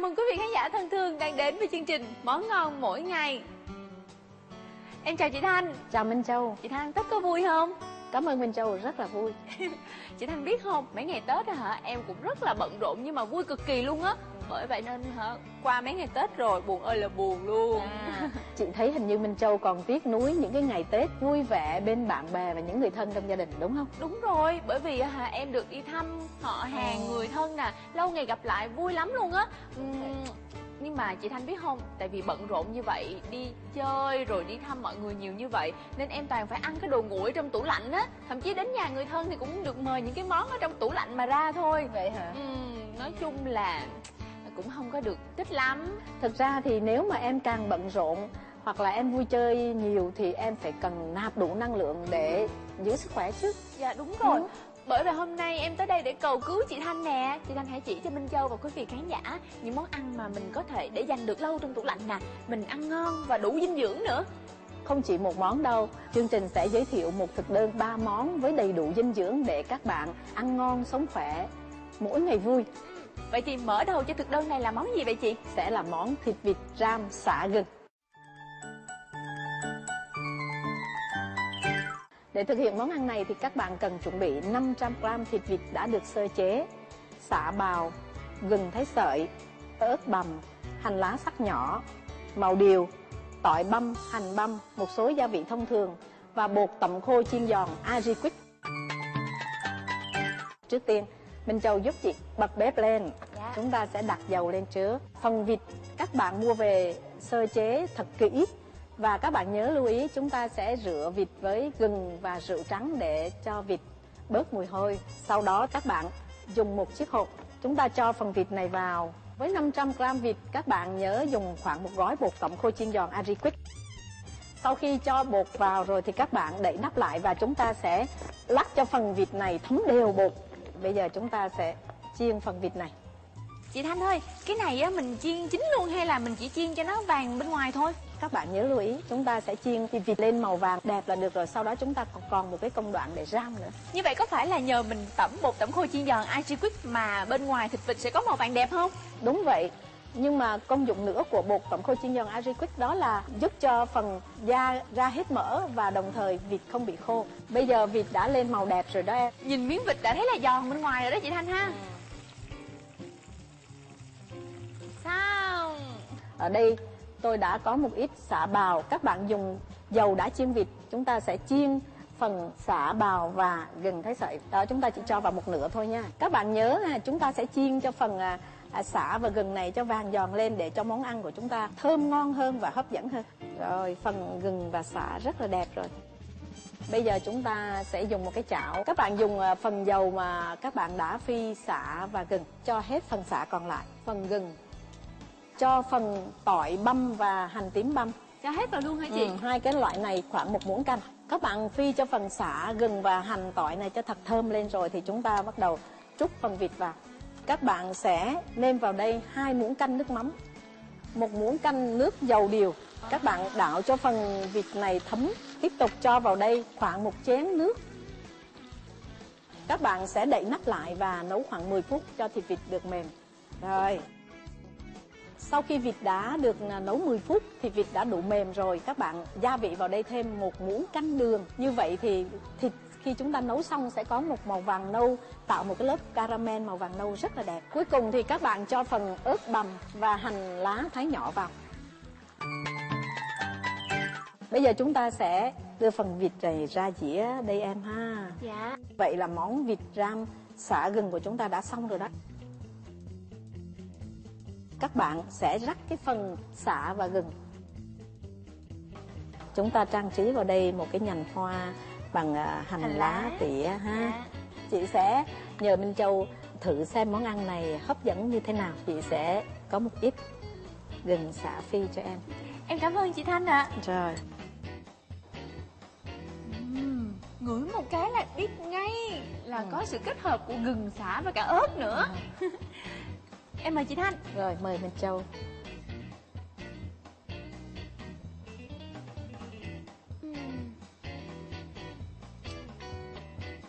mừng quý vị khán giả thân thương đang đến với chương trình Món Ngon Mỗi Ngày. Em chào chị Thanh. Chào Minh Châu. Chị Thanh, Tết có vui không? Cảm ơn Minh Châu, rất là vui. Chị Thanh biết không, mấy ngày Tết em cũng rất là bận rộn nhưng mà vui cực kỳ luôn á. Bởi vậy nên qua mấy ngày Tết rồi buồn ơi là buồn luôn. Chị thấy hình như Minh Châu còn tiếc nuối những cái ngày Tết vui vẻ bên bạn bè và những người thân trong gia đình, đúng không? Đúng rồi, bởi vì em được đi thăm họ hàng, người thân nè, lâu ngày gặp lại vui lắm luôn á. Nhưng mà chị Thanh biết không, tại vì bận rộn như vậy, đi chơi rồi đi thăm mọi người nhiều như vậy nên em toàn phải ăn cái đồ nguội trong tủ lạnh á. Thậm chí đến nhà người thân thì cũng được mời những cái món ở trong tủ lạnh mà ra thôi. Vậy hả? Nói chung là cũng không có được thích lắm. Thực ra thì nếu mà em càng bận rộn hoặc là em vui chơi nhiều thì em phải cần nạp đủ năng lượng để giữ sức khỏe chứ. Dạ đúng rồi. Bởi vậy hôm nay em tới đây để cầu cứu chị Thanh nè. Chị Thanh hãy chỉ cho Minh Châu và quý vị khán giả những món ăn mà mình có thể để dành được lâu trong tủ lạnh nè, mình ăn ngon và đủ dinh dưỡng nữa. Không chỉ một món đâu, chương trình sẽ giới thiệu một thực đơn 3 món với đầy đủ dinh dưỡng để các bạn ăn ngon, sống khỏe, mỗi ngày vui. Vậy thì mở đầu cho thực đơn này là món gì vậy chị? Sẽ là món thịt vịt ram xả gừng. Để thực hiện món ăn này thì các bạn cần chuẩn bị 500g thịt vịt đã được sơ chế, sả bào, gừng thái sợi, ớt bằm, hành lá sắc nhỏ, màu điều, tỏi băm, hành băm, một số gia vị thông thường và bột tẩm khô chiên giòn Agri Quick. Trước tiên, Minh Châu giúp chị bật bếp lên. Chúng ta sẽ đặt dầu lên trước. Phần vịt các bạn mua về sơ chế thật kỹ. Và các bạn nhớ lưu ý chúng ta sẽ rửa vịt với gừng và rượu trắng để cho vịt bớt mùi hôi. Sau đó các bạn dùng một chiếc hộp. Chúng ta cho phần vịt này vào. Với 500g vịt các bạn nhớ dùng khoảng một gói bột tẩm khô chiên giòn Agri Quick. Sau khi cho bột vào rồi thì các bạn đậy nắp lại và chúng ta sẽ lắc cho phần vịt này thấm đều bột. Bây giờ chúng ta sẽ chiên phần vịt này. Chị Thanh ơi, cái này mình chiên chín luôn hay là mình chỉ chiên cho nó vàng bên ngoài thôi? Các bạn nhớ lưu ý, chúng ta sẽ chiên thịt vịt lên màu vàng đẹp là được rồi. Sau đó chúng ta còn một cái công đoạn để rang nữa. Như vậy có phải là nhờ mình tẩm bột tẩm khô chiên giòn Agri Quick mà bên ngoài thịt vịt sẽ có màu vàng đẹp không? Đúng vậy. Nhưng mà công dụng nữa của bột tẩm khô chiên giòn Agri Quick đó là giúp cho phần da ra hết mỡ và đồng thời vịt không bị khô. Bây giờ vịt đã lên màu đẹp rồi đó em. Nhìn miếng vịt đã thấy là giòn bên ngoài rồi đó chị Thanh ha. Sao? Ở đây tôi đã có một ít sả bào. Các bạn dùng dầu đã chiên vịt. Chúng ta sẽ chiên phần sả bào và gừng thái sợi. Đó, chúng ta chỉ cho vào một nửa thôi nha. Các bạn nhớ là chúng ta sẽ chiên cho phần sả và gừng này cho vàng giòn lên để cho món ăn của chúng ta thơm ngon hơn và hấp dẫn hơn. Rồi, phần gừng và sả rất là đẹp rồi. Bây giờ chúng ta sẽ dùng một cái chảo. Các bạn dùng phần dầu mà các bạn đã phi sả và gừng. Cho hết phần sả còn lại. Phần gừng. Cho phần tỏi băm và hành tím băm. Cho hết vào luôn hả chị? Hai cái loại này khoảng 1 muỗng canh. Các bạn phi cho phần sả, gừng và hành tỏi này cho thật thơm lên rồi thì chúng ta bắt đầu trút phần vịt vào. Các bạn sẽ nêm vào đây 2 muỗng canh nước mắm, 1 muỗng canh nước dầu điều. Các bạn đảo cho phần vịt này thấm. Tiếp tục cho vào đây khoảng 1 chén nước. Các bạn sẽ đậy nắp lại và nấu khoảng 10 phút cho thịt vịt được mềm. Rồi. Sau khi vịt đã được nấu 10 phút thì vịt đã đủ mềm rồi. Các bạn gia vị vào đây thêm 1 muỗng canh đường. Như vậy thì thịt khi chúng ta nấu xong sẽ có một màu vàng nâu, tạo một cái lớp caramel màu vàng nâu rất là đẹp. Cuối cùng thì các bạn cho phần ớt bằm và hành lá thái nhỏ vào. Bây giờ chúng ta sẽ đưa phần vịt này ra dĩa đây em ha. Dạ. Vậy là món vịt ram xả gừng của chúng ta đã xong rồi đó. Các bạn sẽ rắc cái phần sả và gừng. Chúng ta trang trí vào đây một cái nhành hoa bằng hành lá tỉa ha. Dạ. Chị sẽ nhờ Minh Châu thử xem món ăn này hấp dẫn như thế nào. Chị sẽ có một ít gừng xả phi cho em. Em cảm ơn chị Thanh ạ. Rồi. Ngửi một cái là biết ngay là có sự kết hợp của gừng, sả và cả ớt nữa. Em mời chị Thanh. Rồi, mời Minh Châu.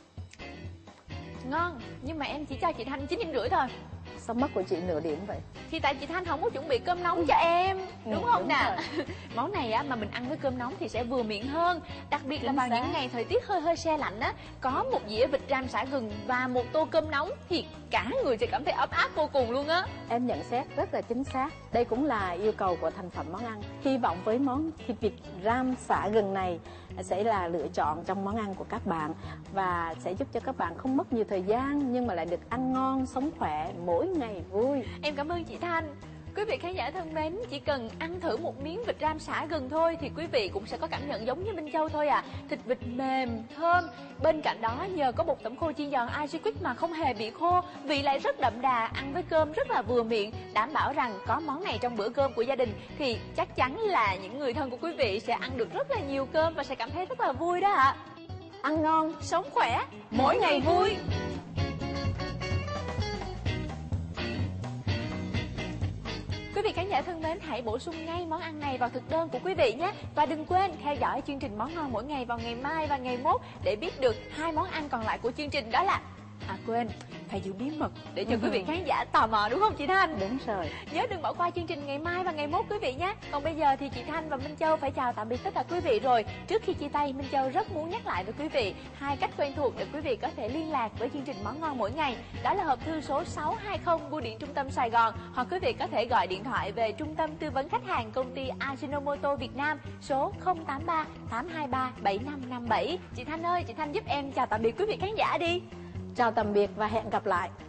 Ngon, nhưng mà em chỉ cho chị Thanh 9,5 điểm thôi. Sao mất của chị nửa điểm vậy? Thì thì tại chị Thanh không có chuẩn bị cơm nóng cho em, đúng không đúng nè? Món này á mà mình ăn với cơm nóng thì sẽ vừa miệng hơn, đặc biệt là Chính vào xác. những ngày thời tiết hơi se lạnh á, có một dĩa vịt ram sả gừng và một tô cơm nóng thì cả người sẽ cảm thấy ấm áp vô cùng luôn á. Em nhận xét rất là chính xác. Đây cũng là yêu cầu của thành phẩm món ăn. Hy vọng với món thịt vịt ram sả gừng này sẽ là lựa chọn trong món ăn của các bạn và sẽ giúp cho các bạn không mất nhiều thời gian nhưng mà lại được ăn ngon, sống khỏe, mỗi ngày vui. Em cảm ơn chị Thanh. Quý vị khán giả thân mến, chỉ cần ăn thử một miếng vịt ram sả gừng thôi thì quý vị cũng sẽ có cảm nhận giống như Minh Châu thôi à. Thịt vịt mềm, thơm. Bên cạnh đó nhờ có bột tẩm khô chiên giòn Ice Quick mà không hề bị khô, vị lại rất đậm đà, ăn với cơm rất là vừa miệng. Đảm bảo rằng có món này trong bữa cơm của gia đình thì chắc chắn là những người thân của quý vị sẽ ăn được rất là nhiều cơm và sẽ cảm thấy rất là vui đó ạ. Ăn ngon, Sống khỏe, mỗi ngày vui. Quý vị khán giả thân mến, hãy bổ sung ngay món ăn này vào thực đơn của quý vị nhé. Và đừng quên theo dõi chương trình Món Ngon Mỗi Ngày vào ngày mai và ngày mốt để biết được 2 món ăn còn lại của chương trình, đó là... quên, phải giữ bí mật để cho quý vị khán giả tò mò, đúng không chị Thanh? Đúng rồi. Nhớ đừng bỏ qua chương trình ngày mai và ngày mốt quý vị nhé. Còn bây giờ thì chị Thanh và Minh Châu phải chào tạm biệt tất cả quý vị rồi. Trước khi chia tay, Minh Châu rất muốn nhắc lại với quý vị 2 cách quen thuộc để quý vị có thể liên lạc với chương trình Món Ngon Mỗi Ngày. Đó là hộp thư số 620 bưu điện Trung tâm Sài Gòn, hoặc quý vị có thể gọi điện thoại về Trung tâm tư vấn khách hàng công ty Ajinomoto Việt Nam số 083 823 7557. Chị Thanh ơi, chị Thanh giúp em chào tạm biệt quý vị khán giả đi. Chào tạm biệt và hẹn gặp lại.